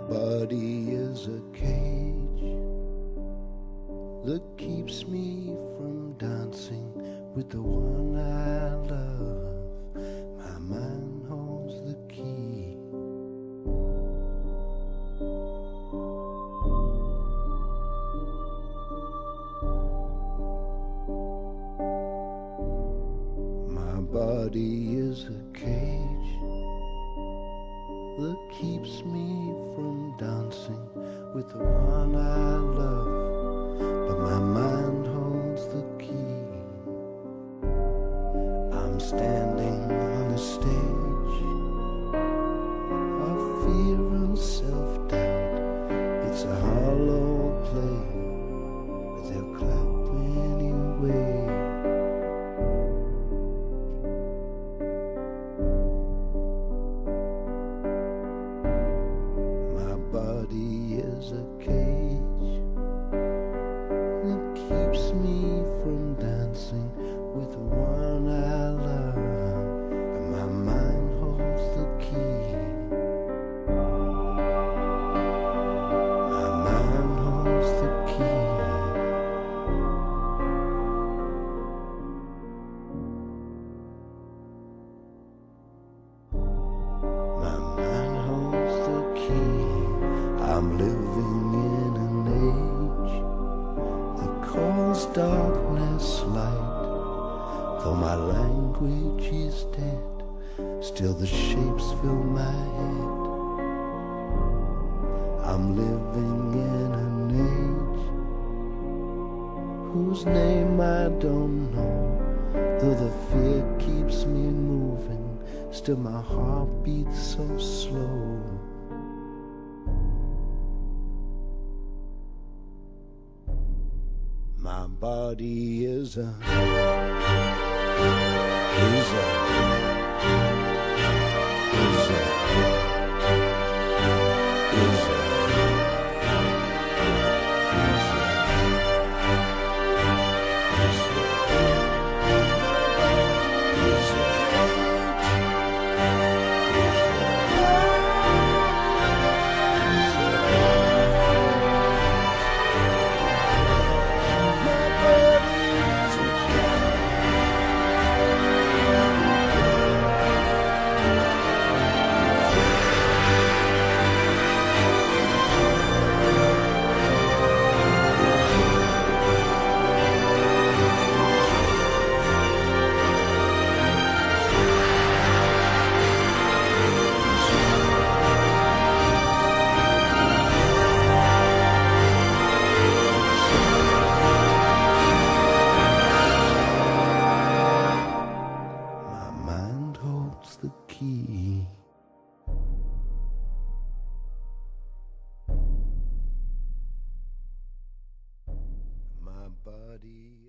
body is a cage that keeps me from dancing with the one I love. My mind holds the key. My body is a cage that keeps me from dancing with the one I love, but my mind holds the key. I'm standing on a stage of fear and self-doubt. It's a hollow play, but they'll clap anyway. Body is a cage that keeps me from dancing with the one I love, but my mind holds the key. My mind holds the key. My mind holds the key. I'm living in an age that calls darkness light. Though my language is dead, still the shapes fill my head. I'm living in an age whose name I don't know. Though the fear keeps me moving, still my heart beats so slow. My body is a the key. My body